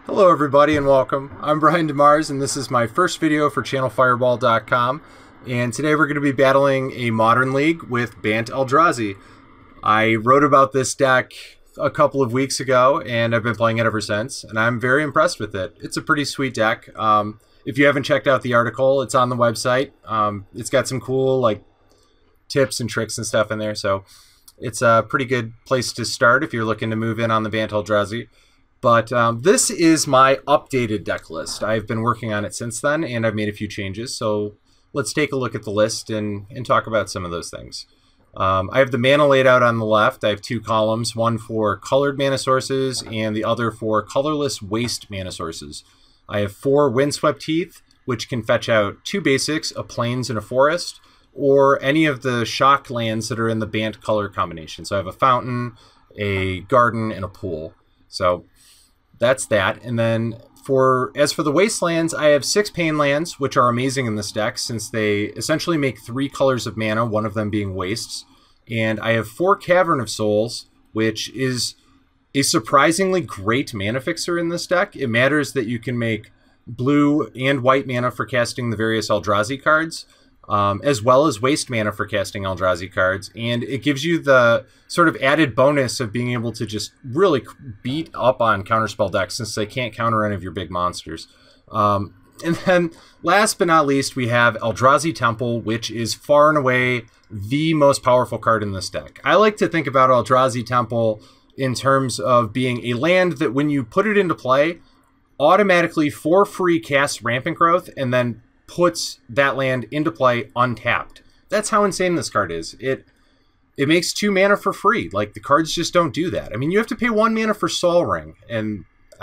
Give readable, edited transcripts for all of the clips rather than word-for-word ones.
Hello everybody and welcome. I'm Brian DeMars and this is my first video for channelfireball.com, and today we're going to be battling a Modern League with Bant Eldrazi. I wrote about this deck a couple of weeks ago and I've been playing it ever since, and I'm very impressed with it. It's a pretty sweet deck. If you haven't checked out the article, it's on the website. It's got some cool tips and tricks and stuff in there, so it's a pretty good place to start if you're looking to move in on the Bant Eldrazi. But this is my updated deck list. I've been working on it since then, and I've made a few changes. So let's take a look at the list and talk about some of those things. I have the mana laid out on the left. I have two columns, one for colored mana sources and the other for colorless waste mana sources. I have 4 Windswept Heath, which can fetch out 2 basics, a plains and a forest, or any of the shock lands that are in the Bant color combination. So I have a fountain, a garden, and a pool. So that's that. And then as for the wastelands, I have 6 pain lands, which are amazing in this deck since they essentially make 3 colors of mana, one of them being wastes. And I have 4 Cavern of Souls, which is a surprisingly great mana fixer in this deck. It matters that you can make blue and white mana for casting the various Eldrazi cards, as well as waste mana for casting Eldrazi cards, and it gives you the sort of added bonus of being able to just really beat up on counterspell decks since they can't counter any of your big monsters. And then last but not least, we have Eldrazi Temple, which is far and away the most powerful card in this deck. I like to think about Eldrazi Temple in terms of being a land that when you put it into play, automatically for free casts Rampant Growth and then puts that land into play untapped. That's how insane this card is. It makes 2 mana for free. Like, the cards just don't do that. I mean, you have to pay 1 mana for Sol Ring, and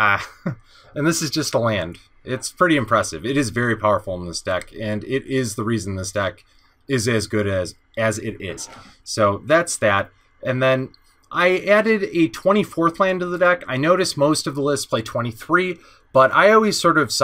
and this is just a land. It's pretty impressive. It is very powerful in this deck, and it is the reason this deck is as good as it is. So that's that. And then I added a 24th land to the deck. I noticed most of the lists play 23, but I always sort of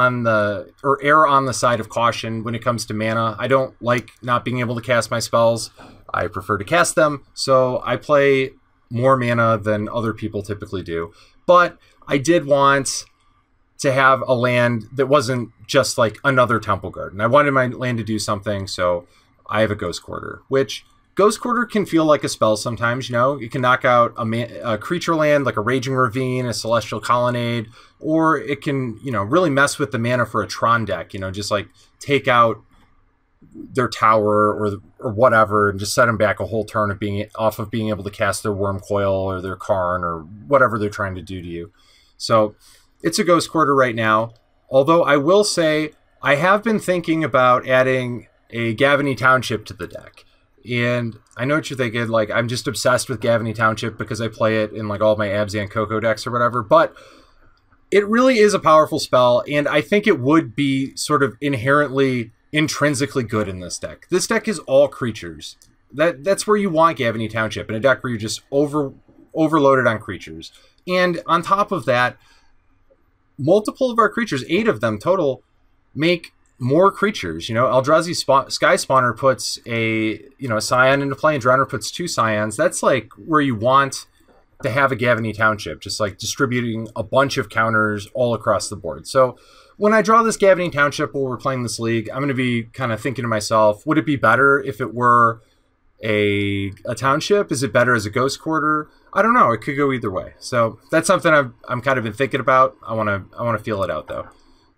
err on the side of caution when it comes to mana. I don't like not being able to cast my spells. I prefer to cast them, so I play more mana than other people typically do. But I did want to have a land that wasn't just like another Temple Garden. I wanted my land to do something, so I have a Ghost Quarter, which Ghost Quarter can feel like a spell sometimes, you know? It can knock out a creature land like a Raging Ravine, a Celestial Colonnade, or it can, really mess with the mana for a Tron deck, just like take out their tower or whatever and just set them back a whole turn of being able to cast their Worm Coil or their Karn or whatever they're trying to do to you. So it's a Ghost Quarter right now, although I will say I have been thinking about adding a Gavany Township to the deck. And I know what you're thinking, like, I'm just obsessed with Gavany Township because I play it in, like, all my Abzan Coco decks or whatever, but it really is a powerful spell, and I think it would be sort of intrinsically good in this deck. This deck is all creatures. That's where you want Gavany Township, in a deck where you're just overloaded on creatures. And on top of that, multiple of our creatures, 8 of them total, make more creatures. Eldrazi Sky Spawner puts a Scion into play, and Drowner puts 2 Scions. That's like where you want to have a Gavany Township, just like distributing a bunch of counters all across the board. So when I draw this Gavany Township while we're playing this league, I'm going to be kind of thinking to myself, would it be better if it were a township? Is it better as a Ghost Quarter? I don't know. It could go either way. So that's something I'm kind of been thinking about. I want to feel it out though.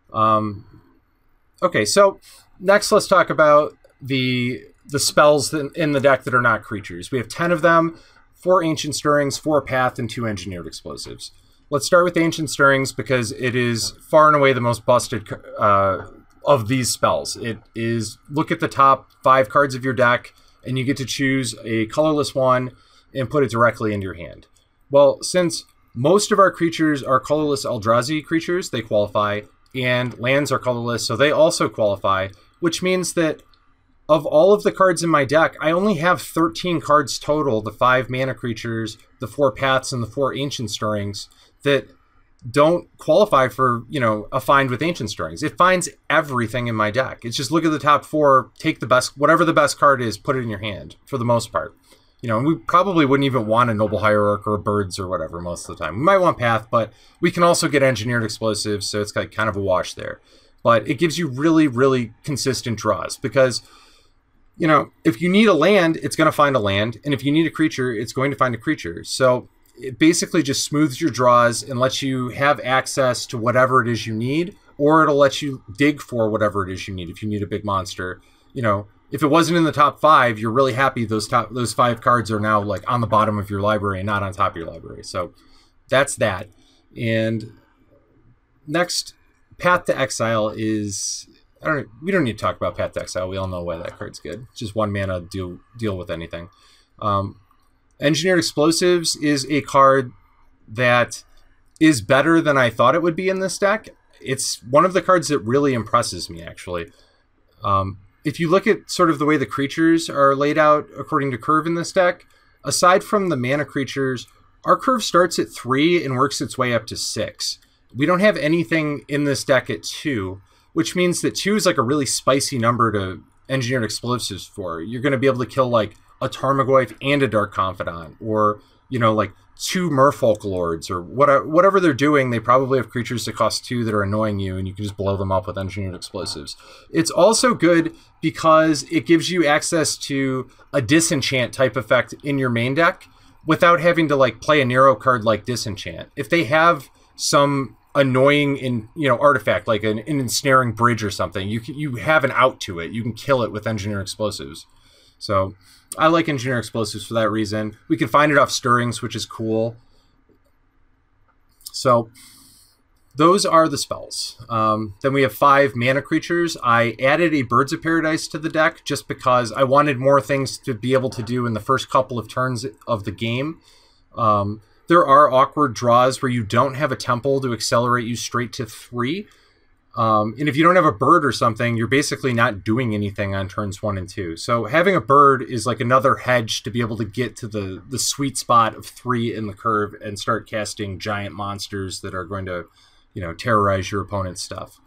Okay, so next let's talk about the spells in the deck that are not creatures. We have 10 of them, 4 Ancient Stirrings, 4 Path, and 2 Engineered Explosives. Let's start with Ancient Stirrings because it is far and away the most busted of these spells. It is, look at the top 5 cards of your deck, and you get to choose a colorless one and put it directly into your hand. Well, since most of our creatures are colorless Eldrazi creatures, they qualify, and lands are colorless, so they also qualify, which means that of all of the cards in my deck, I only have 13 cards total, the 5 mana creatures, the 4 paths, and the 4 Ancient Stirrings, that don't qualify for, a find with Ancient Stirrings. It finds everything in my deck. It's just look at the top 4, take the best, whatever the best card is, put it in your hand, for the most part. You know, and we probably wouldn't even want a Noble Hierarch or Birds or whatever most of the time. We might want Path, but we can also get Engineered Explosives, so it's like kind of a wash there. But it gives you really, really consistent draws because, you know, if you need a land, it's going to find a land. And if you need a creature, it's going to find a creature. So it basically just smooths your draws and lets you have access to whatever it is you need, or it'll let you dig for whatever it is you need. If you need a big monster, you know, if it wasn't in the top 5, you're really happy those 5 cards are now like on the bottom of your library and not on top of your library. So that's that. And next, Path to Exile is, we don't need to talk about Path to Exile. We all know why that card's good. It's just 1 mana, deal with anything. Engineered Explosives is a card that is better than I thought it would be in this deck. It's one of the cards that really impresses me, actually. If you look at sort of the way the creatures are laid out according to curve in this deck, aside from the mana creatures, our curve starts at 3 and works its way up to 6. We don't have anything in this deck at 2, which means that 2 is like a really spicy number to Engineered Explosives for. You're going to be able to kill like a Tarmogoyf and a Dark Confidant, or, you know, like 2 Merfolk Lords, or whatever they're doing. They probably have creatures that cost 2 that are annoying you, and you can just blow them up with Engineered Explosives. It's also good because it gives you access to a Disenchant type effect in your main deck without having to like play a narrow card like Disenchant. If they have some annoying artifact like an ensnaring bridge or something, you have an out to it. You can kill it with Engineered Explosives. So I like Engineered Explosives for that reason. We can find it off Stirrings, which is cool. So those are the spells. Then we have 5 mana creatures. I added a Birds of Paradise to the deck just because I wanted more things to be able to do in the first couple of turns of the game. There are awkward draws where you don't have a temple to accelerate you straight to 3. And if you don't have a bird or something, you're basically not doing anything on turns 1 and 2. So having a bird is like another hedge to be able to get to the sweet spot of 3 in the curve and start casting giant monsters that are going to, you know, terrorize your opponent's stuff.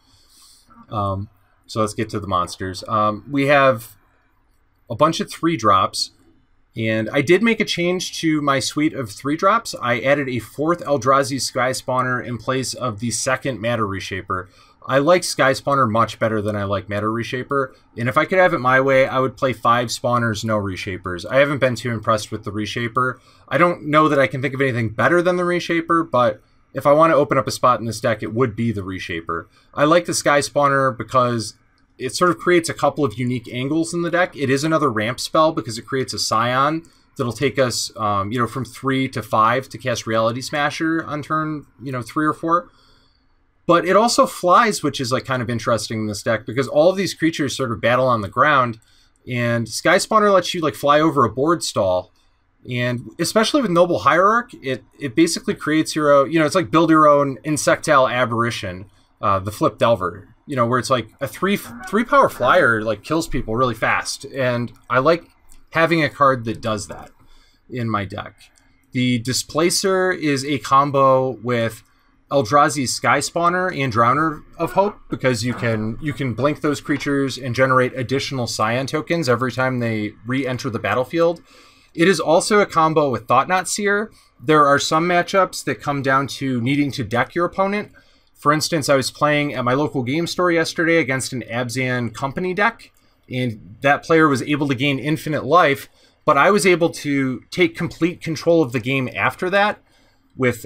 So let's get to the monsters. We have a bunch of 3-drops. And I did make a change to my suite of 3-drops. I added a 4th Eldrazi Sky Spawner in place of the 2nd Matter Reshaper. I like Sky Spawner much better than I like Matter Reshaper. And if I could have it my way, I would play 5 Spawners, no Reshapers. I haven't been too impressed with the Reshaper. I don't know that I can think of anything better than the Reshaper, but if I want to open up a spot in this deck, it would be the Reshaper. I like the Sky Spawner because it sort of creates a couple of unique angles in the deck. It is another ramp spell because it creates a Scion that'll take us, from 3 to 5 to cast Reality Smasher on turn, 3 or 4. But it also flies, which is like kind of interesting in this deck because all of these creatures sort of battle on the ground, and Sky Spawner lets you like fly over a board stall. And especially with Noble Hierarch, it basically creates your own, it's like build your own Insectile Aberration, the Flip Delver. Where it's like a 3 power flyer like kills people really fast. And I like having a card that does that in my deck. The Displacer is a combo with Eldrazi's Sky Spawner and Drowner of Hope because you can blink those creatures and generate additional Scion tokens every time they re-enter the battlefield. It is also a combo with Thought-Knot Seer. There are some matchups that come down to needing to deck your opponent. For instance, I was playing at my local game store yesterday against an Abzan Company deck, and that player was able to gain infinite life, but I was able to take complete control of the game after that with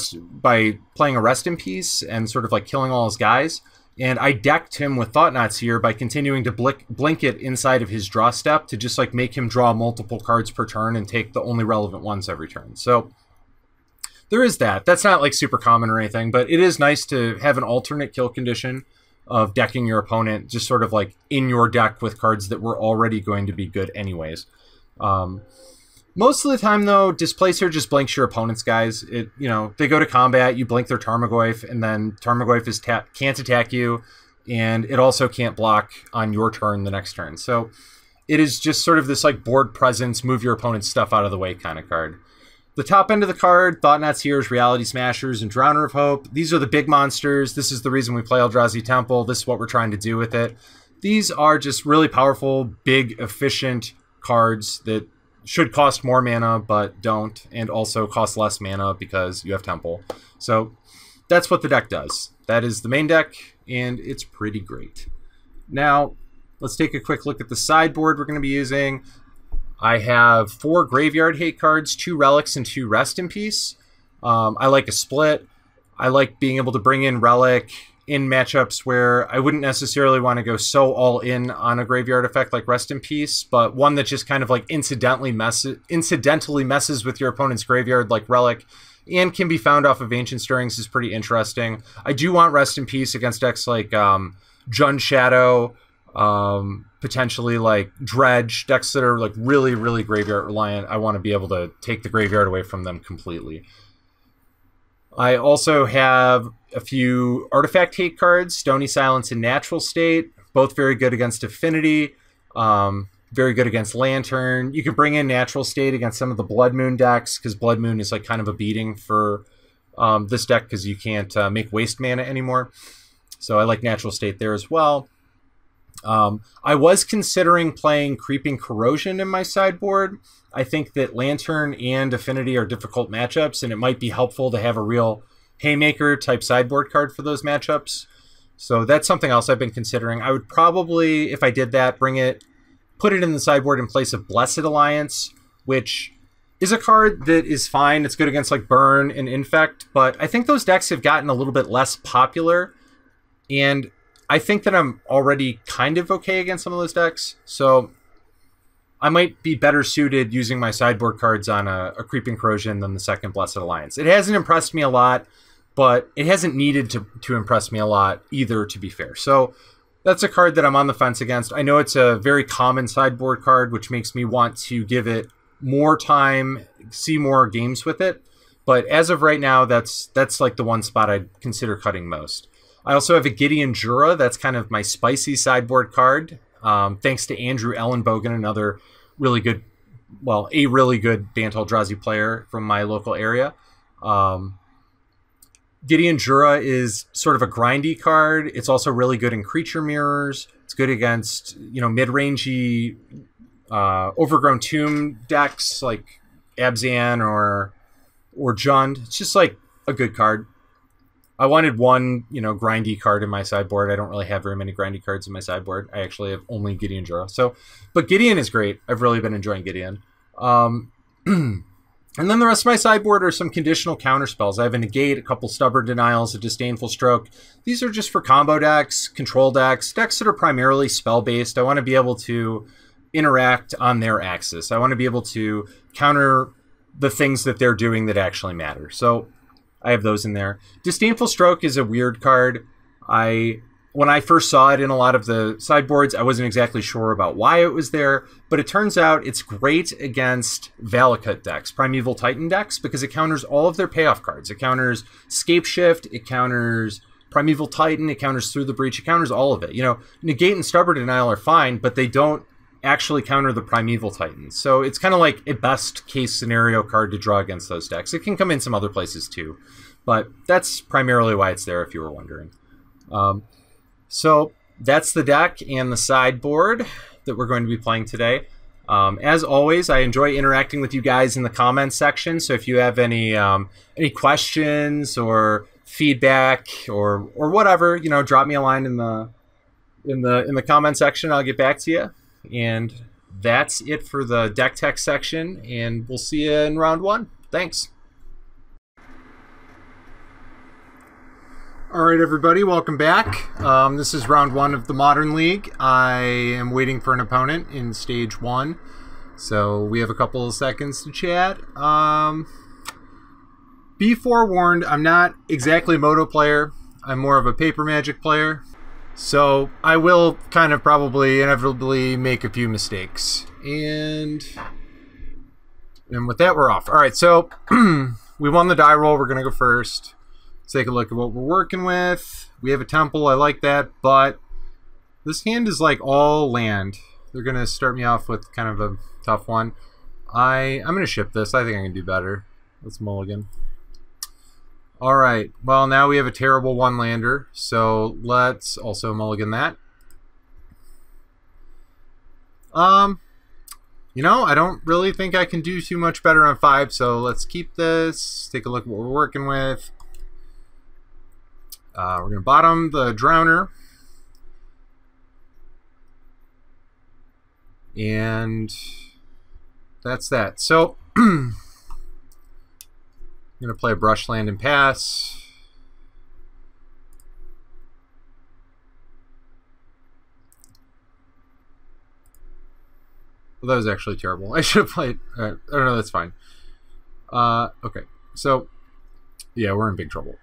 by playing a Rest in Peace and sort of like killing all his guys. And I decked him with Thought-Knot Seer by continuing to blink it inside of his draw step to just like make him draw multiple cards per turn and take the only relevant ones every turn. So there is that. That's not like super common or anything, but it is nice to have an alternate kill condition of decking your opponent just sort of like in your deck with cards that were already going to be good anyways. Most of the time, though, Displacer just blinks your opponent's guys. They go to combat, you blink their Tarmogoyf, and then Tarmogoyf can't attack you, and it also can't block on your turn the next turn. So it is just sort of this like board presence, move your opponent's stuff out of the way kind of card. The top end of the card, Thought-Knot Seers, Reality Smashers, and Drowner of Hope. These are the big monsters. This is the reason we play Eldrazi Temple. This is what we're trying to do with it. These are just really powerful, big, efficient cards that should cost more mana, but don't, and also cost less mana because you have Temple. So that's what the deck does. That is the main deck, and it's pretty great. Now, let's take a quick look at the sideboard we're going to be using. I have 4 Graveyard Hate cards, 2 Relics, and 2 Rest in Peace. I like a split. I like being able to bring in Relic in matchups where I wouldn't necessarily want to go so all in on a graveyard effect like Rest in Peace, but one that just kind of like incidentally messes with your opponent's graveyard like Relic, and can be found off of Ancient Stirrings is pretty interesting. I do want Rest in Peace against decks like Jund Shadow, potentially like Dredge, decks that are like really, really graveyard reliant. I want to be able to take the graveyard away from them completely. I also have a few Artifact Hate cards, Stony Silence and Natural State, both very good against Affinity, very good against Lantern. You can bring in Natural State against some of the Blood Moon decks, because Blood Moon is like kind of a beating for this deck because you can't make waste mana anymore. So I like Natural State there as well. I was considering playing Creeping Corrosion in my sideboard. I think that Lantern and Affinity are difficult matchups, and it might be helpful to have a real Haymaker type sideboard card for those matchups. So that's something else I've been considering. I would probably, if I did that, put it in the sideboard in place of Blessed Alliance, which is a card that is fine. It's good against like Burn and Infect, but I think those decks have gotten a little bit less popular, and I think that I'm already kind of okay against some of those decks, so I might be better suited using my sideboard cards on a Creeping Corrosion than the second Blessed Alliance. It hasn't impressed me a lot, but it hasn't needed to impress me a lot either, to be fair. So that's a card that I'm on the fence against. I know it's a very common sideboard card, which makes me want to give it more time, see more games with it. But as of right now, that's like the one spot I'd consider cutting most. I also have a Gideon Jura. That's kind of my spicy sideboard card. Thanks to Andrew Ellenbogen, another really good, well, a really good Bant Eldrazi player from my local area. Gideon Jura is sort of a grindy card. It's also really good in creature mirrors. It's good against, you know, mid-rangey Overgrown Tomb decks like Abzan or Jund. It's just like a good card. I wanted one, you know, grindy card in my sideboard. I don't really have very many grindy cards in my sideboard. I actually have only Gideon Jura. So, but Gideon is great. I've really been enjoying Gideon. And then the rest of my sideboard are some conditional counter spells. I have a Negate, a couple Stubborn Denials, a Disdainful Stroke. These are just for combo decks, control decks, decks that are primarily spell-based. I want to be able to interact on their axis. I want to be able to counter the things that they're doing that actually matter. So I have those in there. Disdainful Stroke is a weird card. When I first saw it in a lot of the sideboards, I wasn't exactly sure about why it was there, but it turns out it's great against Valakut decks, Primeval Titan decks, because it counters all of their payoff cards. It counters Scapeshift, it counters Primeval Titan, it counters Through the Breach, it counters all of it. You know, Negate and Stubborn Denial are fine, but they don't actually counter the Primeval Titans. So it's kind of like a best case scenario card to draw against those decks. It can come in some other places too, but that's primarily why it's there, if you were wondering. So that's the deck and the sideboard that we're going to be playing today. As always, I enjoy interacting with you guys in the comments section. So if you have any questions or feedback or whatever, you know, drop me a line in the comment section. I'll get back to you. And that's it for the deck tech section. And we'll see you in round one. Thanks. All right, everybody, welcome back. This is round one of the Modern League. I am waiting for an opponent in stage one, so we have a couple of seconds to chat. Be forewarned, I'm not exactly a Moto player. I'm more of a Paper Magic player, so I will kind of probably inevitably make a few mistakes. And with that, we're off. All right, so we won the die roll. We're going to go first. Take a look at what we're working with. We have a temple. I like that, but this hand is like all land. They're going to start me off with kind of a tough one. I'm going to ship this. I think I can do better. Let's mulligan. All right. Well, now we have a terrible one-lander, so let's also mulligan that. You know, I don't really think I can do too much better on 5, so let's keep this. Take a look at what we're working with. We're going to bottom the Drowner. And that's that. So, I'm going to play a Brush Land and pass. Well, that was actually terrible. I should have played... oh, no, that's fine. Okay, so, yeah, we're in big trouble.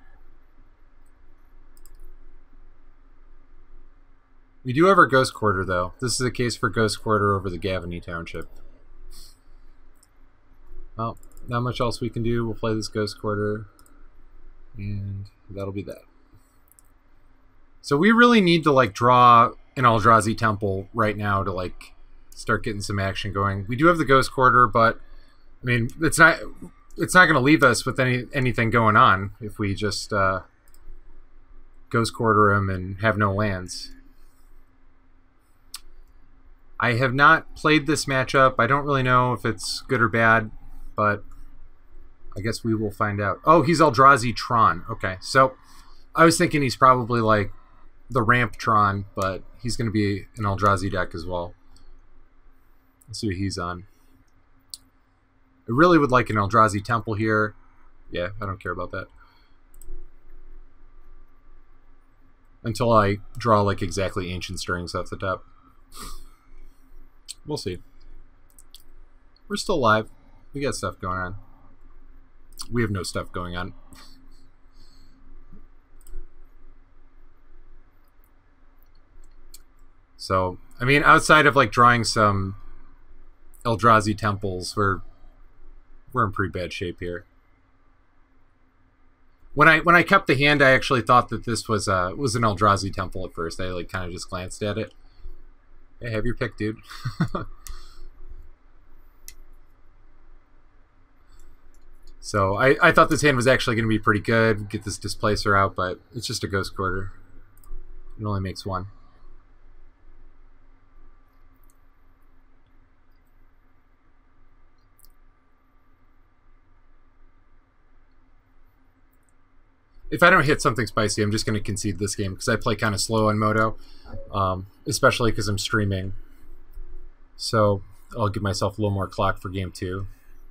We do have our Ghost Quarter, though. This is a case for Ghost Quarter over the Gavany Township. Well, not much else we can do. We'll play this Ghost Quarter, and that'll be that. So we really need to, like, draw an Eldrazi Temple right now to, like, start getting some action going. We do have the Ghost Quarter, but, I mean, it's not going to leave us with anything going on if we just Ghost Quarter him and have no lands. I have not played this matchup. I don't really know if it's good or bad, but I guess we will find out. Oh, he's Eldrazi Tron. Okay, so I was thinking he's probably like the Ramp Tron, but he's going to be an Eldrazi deck as well. Let's see what he's on. I really would like an Eldrazi Temple here. Yeah, I don't care about that. Until I draw like exactly Ancient Stirrings off the top. We'll see. We're still alive. We got stuff going on. We have no stuff going on. So, I mean, outside of like drawing some Eldrazi temples, we're in pretty bad shape here. When I kept the hand, I actually thought that this was an Eldrazi temple at first. I like kind of just glanced at it. Hey, have your pick, dude. So I thought this hand was actually going to be pretty good. Get this Displacer out, but it's just a Ghost Quarter. It only makes one. If I don't hit something spicy, I'm just going to concede this game because I play kind of slow on Moto, especially because I'm streaming. So I'll give myself a little more clock for game 2.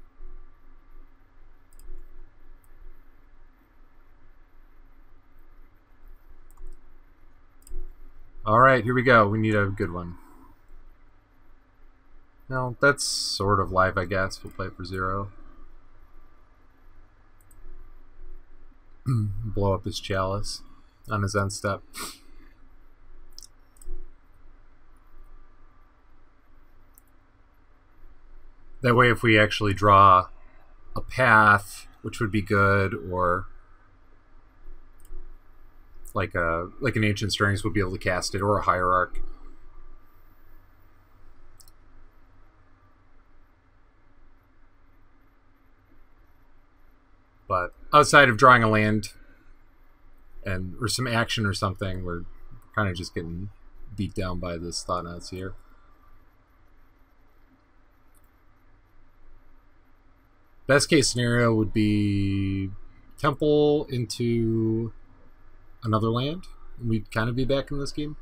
All right, here we go. We need a good one. No, that's sort of live, I guess. We'll play it for 0. Blow up his Chalice on his end step. That way, if we actually draw a path, which would be good, or like an Ancient Stirrings, would be able to cast it, or a Hierarch. But outside of drawing a land or some action or something, we're kind of just getting beat down by this Thought-Knot Seer. Best case scenario would be Temple into another land, and we'd kind of be back in this game.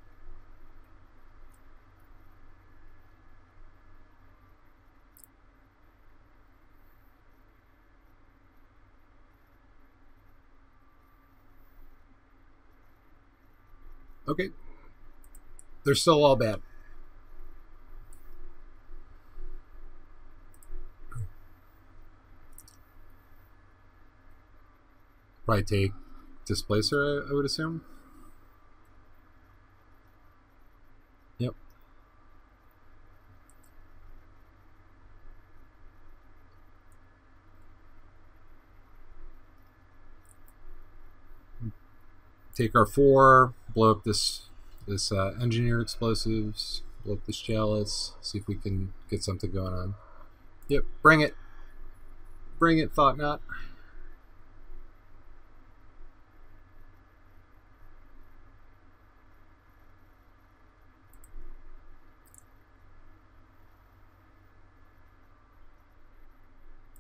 Okay. They're still all bad. Probably take Displacer, I would assume. Yep. Take our 4, blow up this Engineer Explosives, blow up this Chalice, see if we can get something going on. Yep, bring it. Bring it, Thought-Knot.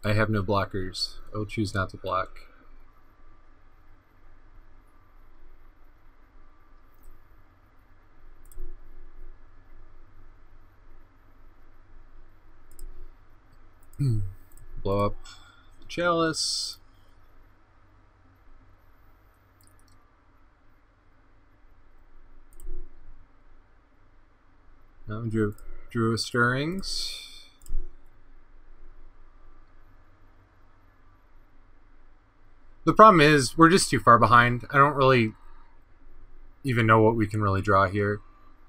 I have no blockers. I will choose not to block. Blow up the chalice. Now drew a stirrings. The problem is we're just too far behind. I don't really even know what we can really draw here.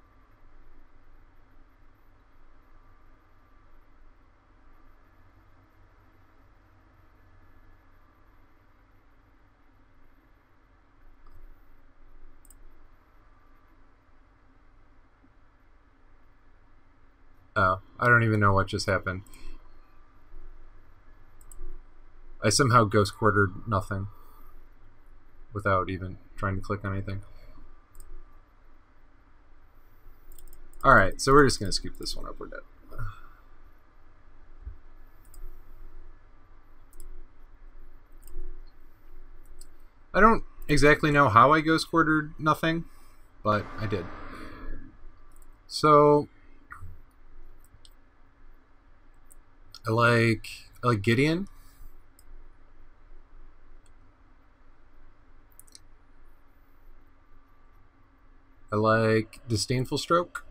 Oh, I don't even know what just happened. I somehow ghost quartered nothing without even trying to click on anything. Alright, so we're just going to scoop this one up. We're dead. I don't exactly know how I ghost quartered nothing, but I did. So I like Gideon. I like Disdainful Stroke.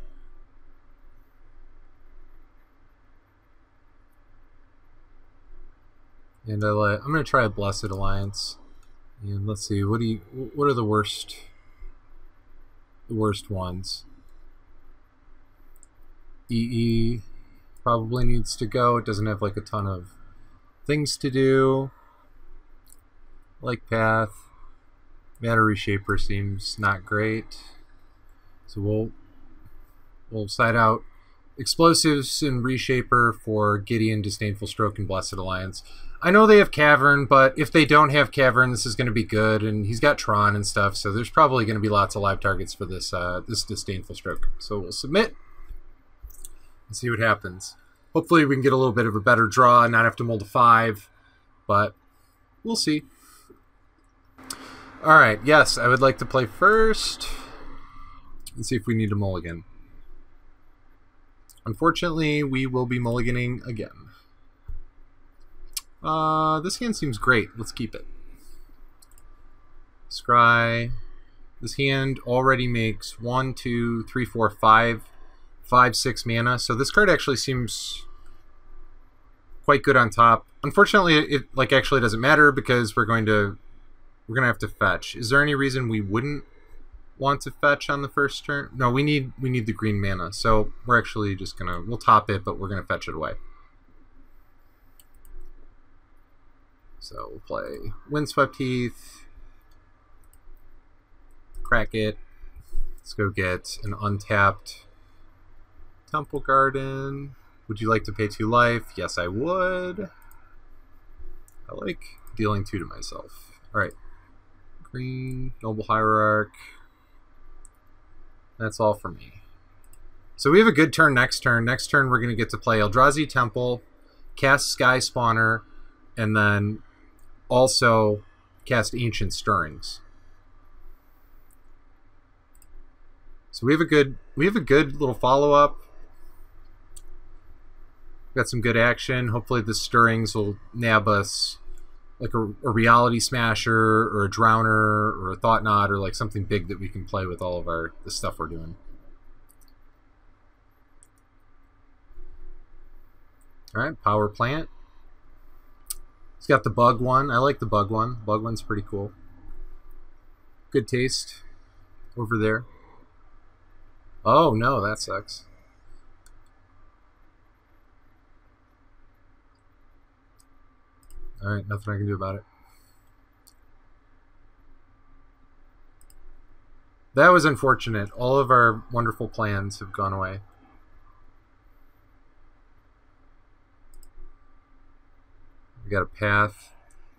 And I'm gonna try a Blessed Alliance. And let's see, what are the worst ones? EE probably needs to go. It doesn't have like a ton of things to do. Like Path. Matter Reshaper seems not great. So we'll side out Explosives and Reshaper for Gideon, Disdainful Stroke, and Blessed Alliance. I know they have Cavern, but if they don't have Cavern, this is going to be good, and he's got Tron and stuff, so there's probably going to be lots of live targets for this this Disdainful Stroke. So we'll submit and see what happens. Hopefully we can get a little bit of a better draw and not have to mold a 5, but we'll see. Alright, yes, I would like to play first. Let's see if we need a mulligan. Unfortunately, we will be mulliganing again. This hand seems great. Let's keep it. Scry. This hand already makes 1, 2, 3, 4, 5, 6 mana. So this card actually seems quite good on top. Unfortunately, it actually doesn't matter because we're gonna have to fetch. Is there any reason we wouldn't want to fetch on the first turn? No, we need the green mana. So we're actually just we'll top it, but we're gonna fetch it away. So we'll play Windswept Heath, crack it. Let's go get an untapped Temple Garden. Would you like to pay 2 life? Yes, I would. I like dealing 2 to myself. Alright. Green, Noble Hierarch. That's all for me. So we have a good turn next turn. Next turn we're going to get to play Eldrazi Temple, cast Sky Spawner, and then also cast Ancient Stirrings. So we have a good little follow-up. Got some good action. Hopefully the Stirrings will nab us like a Reality Smasher or a Drowner or a Thought Knot or like something big that we can play with all of the stuff we're doing. Alright, Power Plant. It's got the bug one. I like the bug one. Bug one's pretty cool. Good taste over there. Oh no, that sucks. Alright, nothing I can do about it. That was unfortunate. All of our wonderful plans have gone away. We got a path.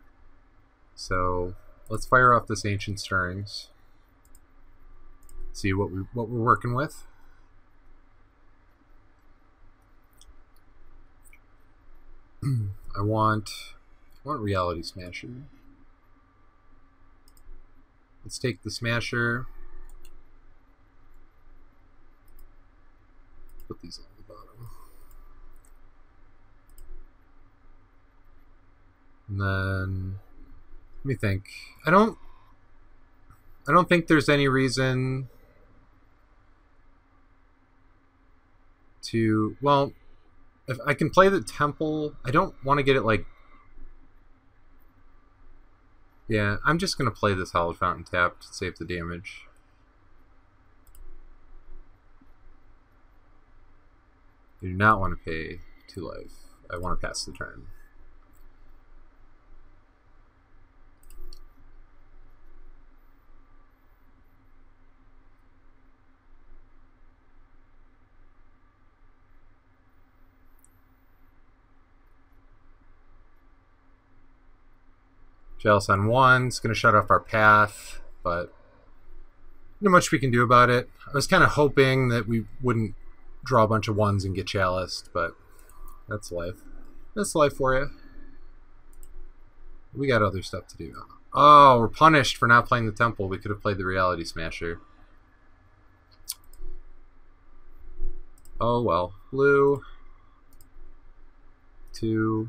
So let's fire off this Ancient Stirrings. See what we're working with. I want Reality Smasher. Let's take the Smasher. Put these on the bottom. And then let me think. I don't think there's any reason to, well, if I can play the Temple, I don't want to get it like, yeah, I'm just going to play this Hallowed Fountain tapped to save the damage. I do not want to pay 2 life. I want to pass the turn. Jealous on 1, it's going to shut off our path, but not much we can do about it. I was kind of hoping that we wouldn't draw a bunch of 1s and get chaliced, but that's life. That's life for you. We got other stuff to do. Oh, we're punished for not playing the Temple. We could have played the Reality Smasher. Oh well. Blue. 2.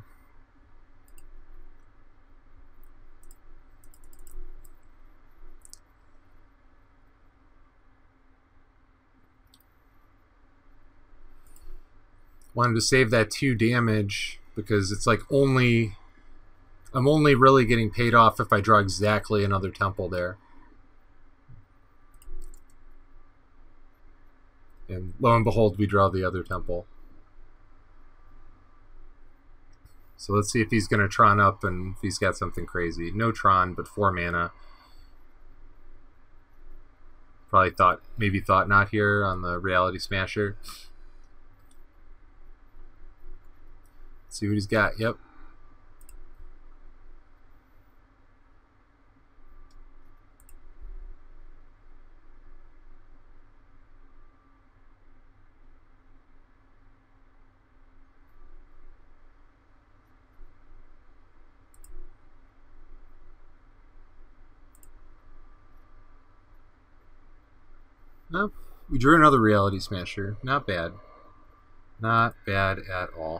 Wanted to save that 2 damage because it's like I'm only really getting paid off if I draw exactly another Temple there. And lo and behold, we draw the other Temple. So let's see if he's going to Tron up and if he's got something crazy. No Tron, but 4 mana. Probably maybe thought not here on the Reality Smasher. See what he's got. Yep. No, we drew another Reality Smasher. Not bad. Not bad at all.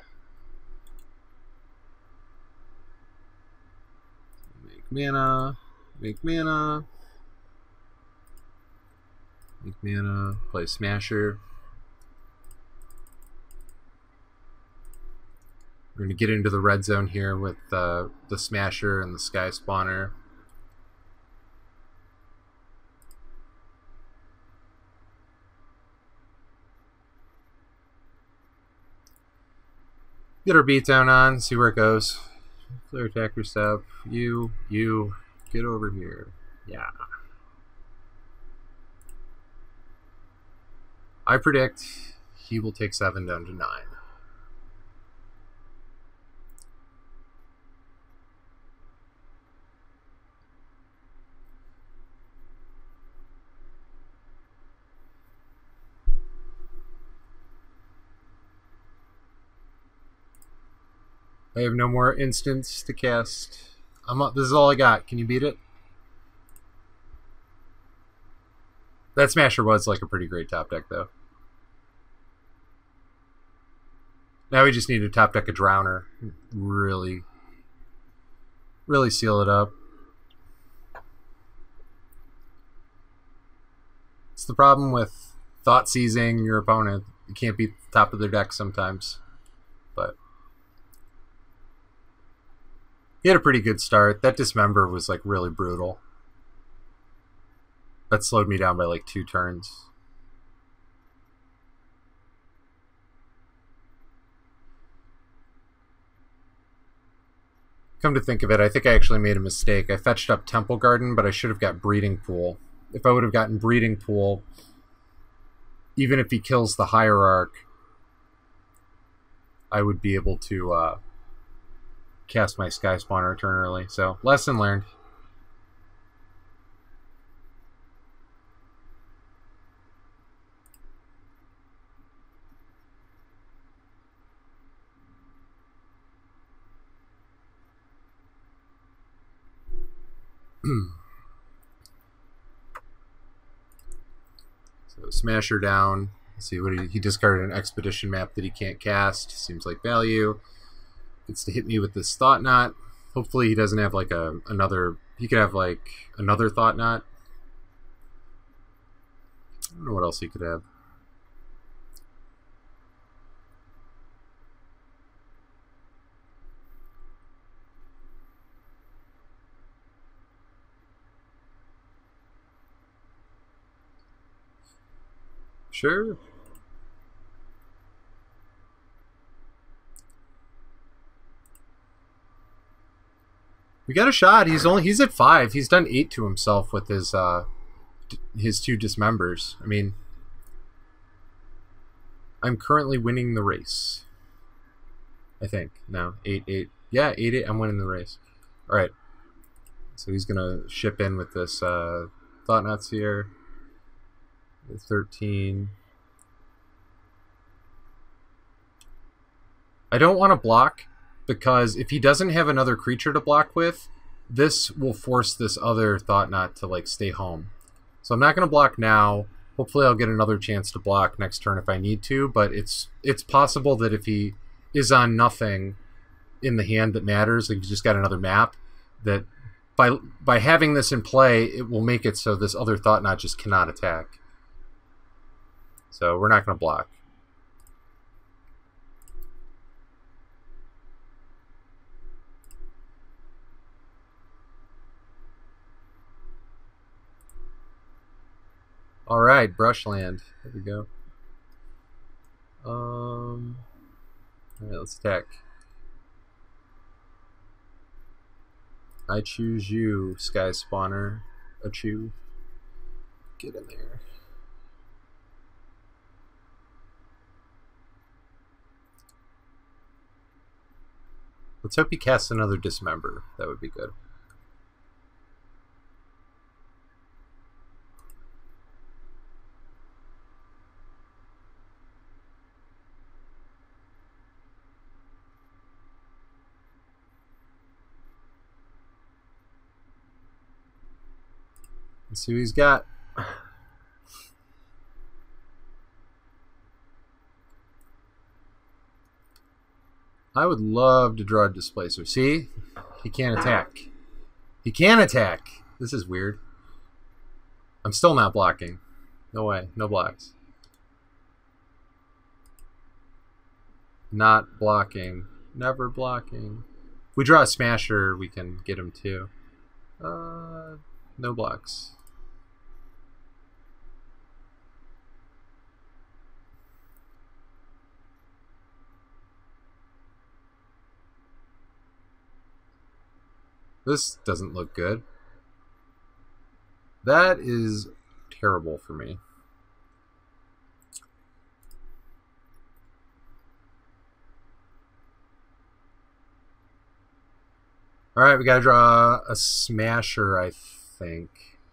Mana, make mana, make mana, play Smasher. We're going to get into the red zone here with the Smasher and the Sky Spawner. Get our beatdown on, see where it goes. Clear attacker step. You, get over here. Yeah. I predict he will take 7 down to 9. I have no more instants to cast. This is all I got. Can you beat it? That Smasher was like a pretty great top deck, though. Now we just need to top deck a Drowner. Really seal it up. It's the problem with thought seizing your opponent. You can't beat the top of their deck sometimes. But he had a pretty good start. That Dismember was like really brutal. That slowed me down by like 2 turns. Come to think of it, I think I actually made a mistake. I fetched up Temple Garden, but I should have got Breeding Pool. If I would have gotten Breeding Pool, even if he kills the Hierarch, I would be able to cast my Sky Spawner turn early. So, lesson learned. So Smasher down. Let's see what he discarded, an expedition map that he can't cast. Seems like value. Gets to hit me with this Thought Knot. Hopefully he doesn't have like another. He could have like another Thought Knot. I don't know what else he could have. Sure. We got a shot. He's at 5. He's done 8 to himself with his 2 dismembers. I mean, I'm currently winning the race. I think. No, 8-8. Yeah, 8-8. I'm winning the race. All right. So he's gonna ship in with this Thought Knots here. 13. I don't want to block, because if he doesn't have another creature to block with, this will force this other Thought Knot to like stay home. So I'm not going to block now. Hopefully I'll get another chance to block next turn if I need to, but it's possible that if he is on nothing in the hand that matters, like you just got another map, that by having this in play, it will make it so this other Thought Knot just cannot attack. So we're not going to block. All right, Brushland. There we go. All right, let's attack. I choose you, Sky Spawner. Achoo. Get in there. Let's hope he casts another Dismember. That would be good. Let's see what he's got. I would love to draw a Displacer. See? He can't attack. He can attack! This is weird. I'm still not blocking. No way. No blocks. Not blocking. Never blocking. If we draw a Smasher, we can get him too. No blocks. This doesn't look good. That is terrible for me. Alright, we gotta draw a Smasher, I think.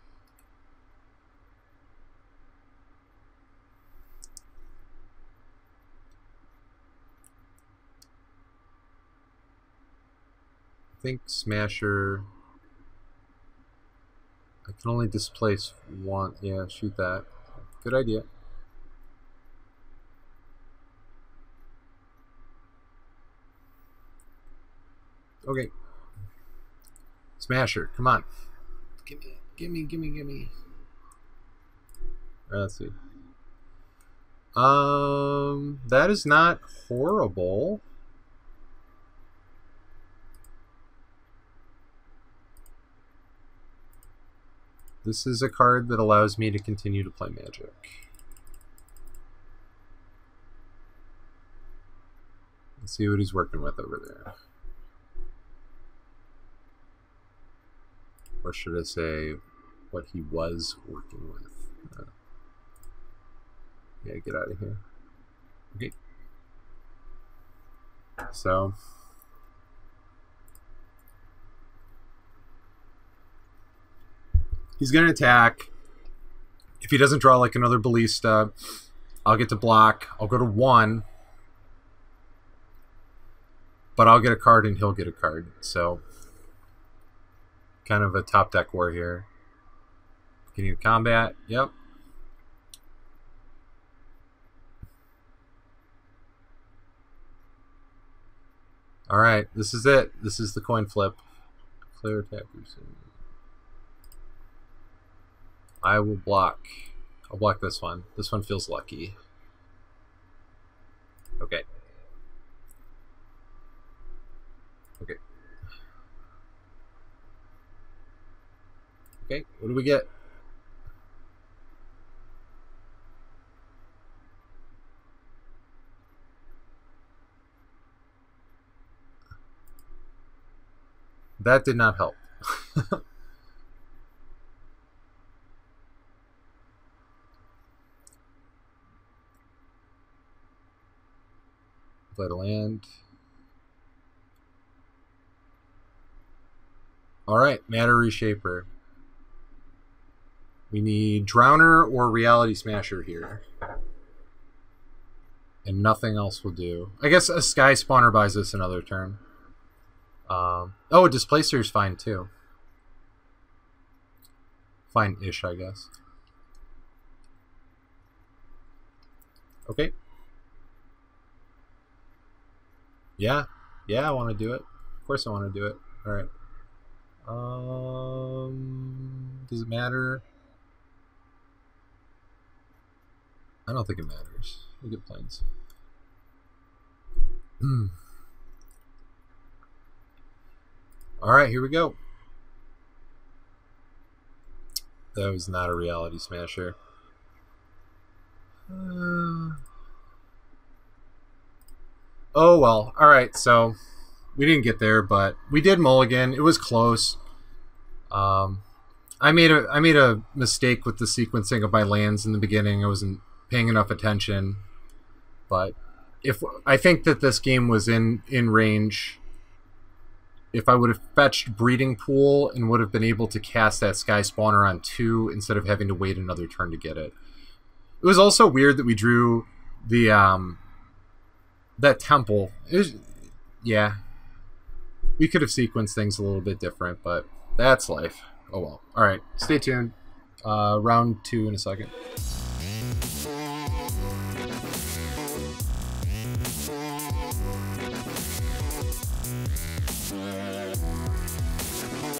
I think Smasher. I can only displace one. Yeah, shoot that. Good idea. Okay. Smasher, come on. Gimme. All right, let's see. That is not horrible. This is a card that allows me to continue to play Magic. Let's see what he's working with over there. Or should I say what he was working with? Yeah, get out of here. Okay. So he's going to attack. If he doesn't draw like another Ballista, I'll get to block. I'll go to 1. But I'll get a card and he'll get a card. So kind of a top deck war here. Beginning of combat. Yep. Alright, this is it. This is the coin flip. Clear attack. I will block. I'll block this one. This one feels lucky. Okay. Okay. Okay, what do we get? That did not help. Play to land. Alright, Matter Reshaper. We need Drowner or Reality Smasher here. And nothing else will do. I guess a Sky Spawner buys us another turn. Oh, a Displacer is fine too. Fine-ish, I guess. Okay. Yeah. Yeah, I want to do it. Of course I want to do it. Alright. Does it matter? I don't think it matters. We get planes. Alright, here we go. That was not a Reality Smasher. Oh well. Alright, so we didn't get there, but we did mulligan. It was close. I made a mistake with the sequencing of my lands in the beginning. I wasn't paying enough attention. But I think that this game was in range. If I would have fetched Breeding Pool and would have been able to cast that Sky Spawner on 2 instead of having to wait another turn to get it. It was also weird that we drew the that temple. Yeah. We could have sequenced things a little bit different, but that's life. Oh well. Alright, stay tuned. Round 2 in a second.